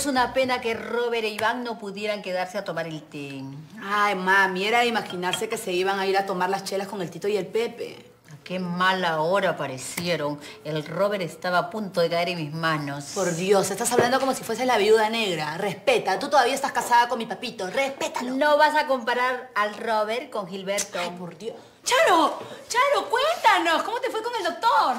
Es una pena que Robert e Iván no pudieran quedarse a tomar el té. Ay, mami, era de imaginarse que se iban a ir a tomar las chelas con el Tito y el Pepe. Qué mala hora aparecieron. El Robert estaba a punto de caer en mis manos. Por Dios, estás hablando como si fuese la viuda negra. Respeta, tú todavía estás casada con mi papito. Respétalo. No vas a comparar al Robert con Gilberto. Ay, por Dios. Charo, Charo, cuéntanos. ¿Cómo te fue con el doctor?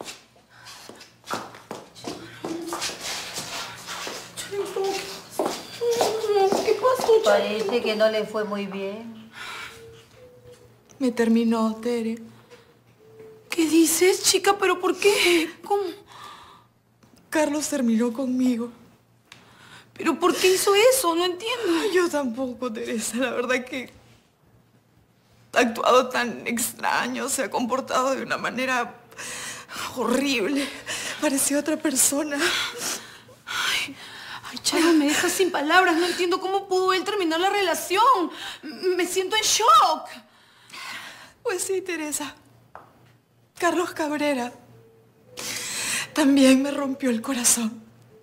¿Qué pasó, Charo? Parece que no le fue muy bien. Me terminó, Tere. ¿Qué dices, chica? ¿Pero por qué? ¿Cómo? Carlos terminó conmigo. ¿Pero por qué hizo eso? No entiendo. Yo tampoco, Teresa. La verdad que ha actuado tan extraño, se ha comportado de una manera horrible. Parecía otra persona. Ay, Charo, me dejas sin palabras. No entiendo cómo pudo él terminar la relación. Me siento en shock. Pues sí, Teresa. Carlos Cabrera también me rompió el corazón.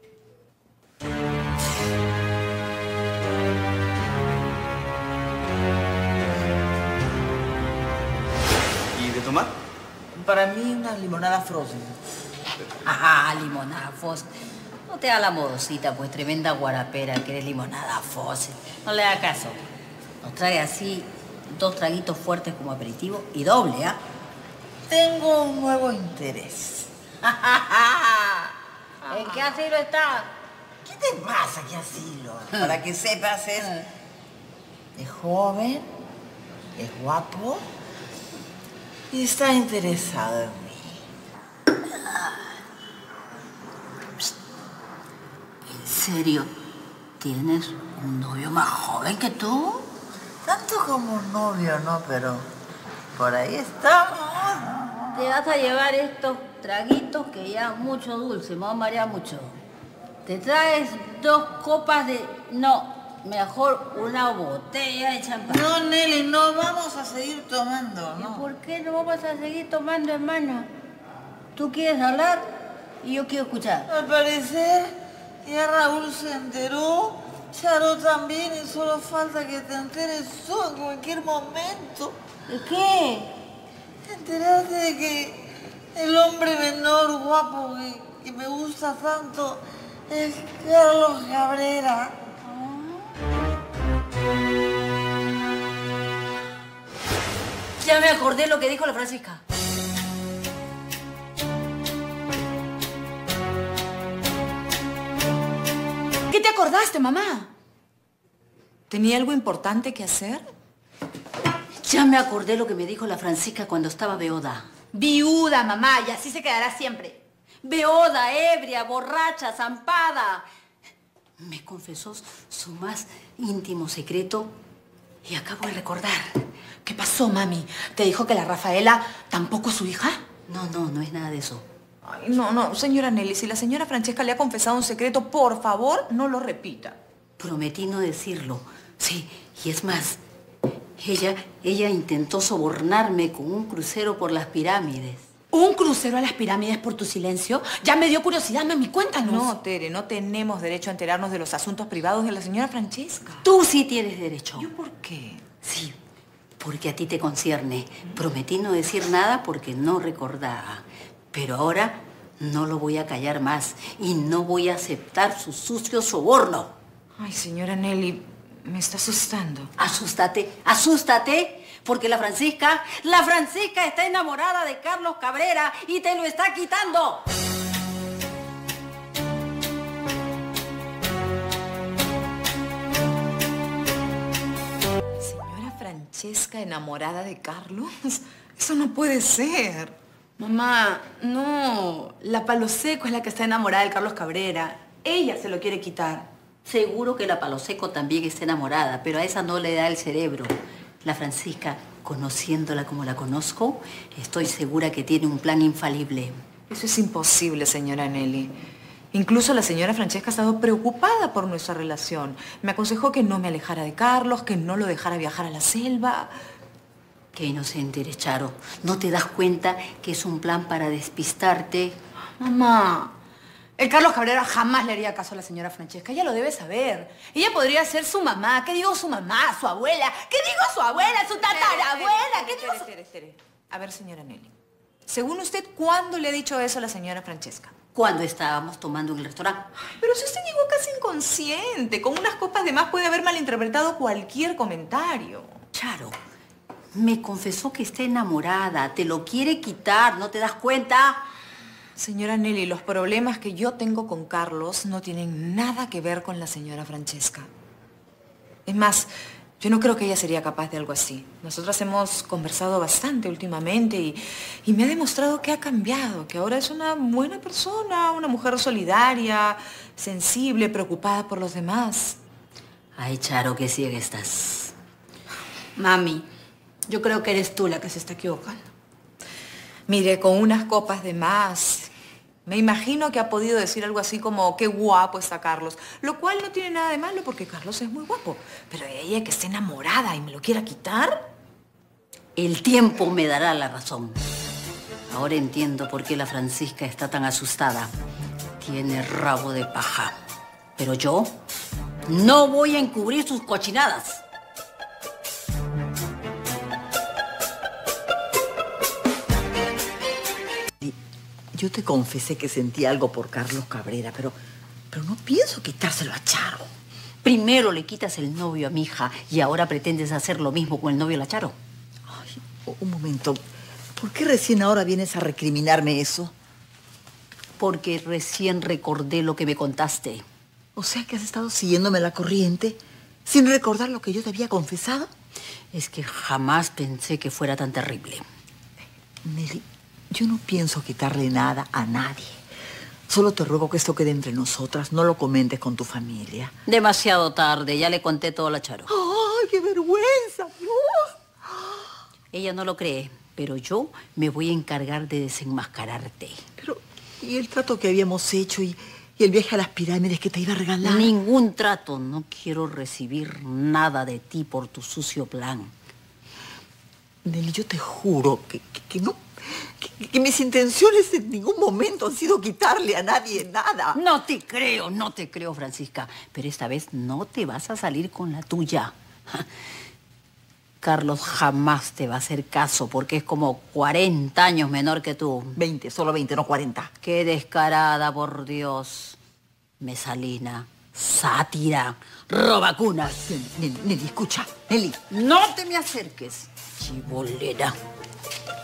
¿Y de tomar? Para mí una limonada frozen. Ajá, limonada Frozen. No te hagas la modosita, pues tremenda guarapera que eres limonada Frozen. No le hagas caso. Nos trae así 2 traguitos fuertes como aperitivo y doble, ¿ah? Tengo un nuevo interés. ¿En qué asilo está? ¿Qué te pasa, qué asilo? Para que sepas, es joven, es guapo y está interesado en mí. ¿En serio? ¿Tienes un novio más joven que tú? Tanto como novio, ¿no? Pero por ahí estamos. Te vas a llevar estos traguitos que ya mucho dulce, me va a marear mucho. Te traes 2 copas de... No, mejor una botella de champán. No, Nelly, no vamos a seguir tomando, ¿Y ¿no? por qué no vamos a seguir tomando, hermana? Tú quieres hablar y yo quiero escuchar. Al parecer, ya Raúl se enteró, Charo también, y solo falta que te enteres tú en cualquier momento. ¿De qué? Enterarte de que el hombre menor guapo que me gusta tanto es Carlos Cabrera. Ya me acordé lo que dijo la Francisca. ¿Qué te acordaste, mamá? ¿Tenía algo importante que hacer? Ya me acordé lo que me dijo la Francisca cuando estaba beoda. Viuda, mamá, y así se quedará siempre. Beoda, ebria, borracha, zampada. Me confesó su más íntimo secreto y acabo de recordar. ¿Qué pasó, mami? ¿Te dijo que la Rafaela tampoco es su hija? No es nada de eso. Ay, no, señora Nelly, si la señora Francesca le ha confesado un secreto, por favor, no lo repita. Prometí no decirlo. Sí, y es más, ella intentó sobornarme con un crucero por las pirámides. ¿Un crucero a las pirámides por tu silencio? Ya me dio curiosidad, mami, cuéntanos. No, Tere, no tenemos derecho a enterarnos de los asuntos privados de la señora Francesca. Tú sí tienes derecho. ¿Yo por qué? Sí, porque a ti te concierne. Prometí no decir nada porque no recordaba. Pero ahora no lo voy a callar más y no voy a aceptar su sucio soborno. Ay, señora Nelly, me está asustando. Asústate, porque la Francisca está enamorada de Carlos Cabrera y te lo está quitando. ¿Señora Francesca enamorada de Carlos? Eso no puede ser. Mamá, no. La Palo Seco es la que está enamorada de Carlos Cabrera. Ella se lo quiere quitar. Seguro que la Palo Seco también está enamorada, pero a esa no le da el cerebro. La Francisca, conociéndola como la conozco, estoy segura que tiene un plan infalible. Eso es imposible, señora Nelly. Incluso la señora Francesca ha estado preocupada por nuestra relación. Me aconsejó que no me alejara de Carlos, que no lo dejara viajar a la selva. Qué inocente eres, Charo. ¿No te das cuenta que es un plan para despistarte? Mamá, El Carlos Cabrera jamás le haría caso a la señora Francesca. Ella lo debe saber. Ella podría ser su mamá. ¿Qué digo su mamá? ¿Su abuela? ¿Qué digo su abuela? ¿Su tatarabuela? ¿Qué digo su...? Espere. A ver, señora Nelly. Según usted, ¿cuándo le ha dicho eso a la señora Francesca? Cuando estábamos tomando en el restaurante. Pero si usted llegó casi inconsciente, con unas copas de más puede haber malinterpretado cualquier comentario. Charo, me confesó que está enamorada. Te lo quiere quitar, ¿no te das cuenta? Señora Nelly, los problemas que yo tengo con Carlos no tienen nada que ver con la señora Francesca. Es más, yo no creo que ella sería capaz de algo así. Nosotras hemos conversado bastante últimamente y me ha demostrado que ha cambiado, que ahora es una buena persona, una mujer solidaria, sensible, preocupada por los demás. Ay, Charo, qué ciega estás. Mami, yo creo que eres tú la que se está equivocando. Mire, con unas copas de más, me imagino que ha podido decir algo así como qué guapo está Carlos, lo cual no tiene nada de malo porque Carlos es muy guapo. Pero ella que está enamorada y me lo quiera quitar. El tiempo me dará la razón. Ahora entiendo por qué la Francisca está tan asustada. Tiene rabo de paja. Pero yo no voy a encubrir sus cochinadas. Yo te confesé que sentí algo por Carlos Cabrera, pero no pienso quitárselo a Charo. Primero le quitas el novio a mi hija y ahora pretendes hacer lo mismo con el novio de la Charo. Ay, un momento. ¿Por qué recién ahora vienes a recriminarme eso? Porque recién recordé lo que me contaste. O sea que has estado siguiéndome la corriente sin recordar lo que yo te había confesado. Es que jamás pensé que fuera tan terrible. Nelly, yo no pienso quitarle nada a nadie. Solo te ruego que esto quede entre nosotras. No lo comentes con tu familia. Demasiado tarde. Ya le conté todo a la Charo. ¡Ay, qué vergüenza! Dios. Ella no lo cree, pero yo me voy a encargar de desenmascararte. Pero, ¿y el trato que habíamos hecho y el viaje a las pirámides que te iba a regalar? Ningún trato. No quiero recibir nada de ti por tu sucio plan. Nelly, yo te juro que no... Que mis intenciones en ningún momento han sido quitarle a nadie nada. No te creo, Francisca. Pero esta vez no te vas a salir con la tuya. Carlos jamás te va a hacer caso porque es como 40 años menor que tú. 20, solo 20, no 40. Qué descarada, por Dios. Mesalina, sátira, robacunas. Nelly, escucha, Nelly. No te me acerques, chibolera.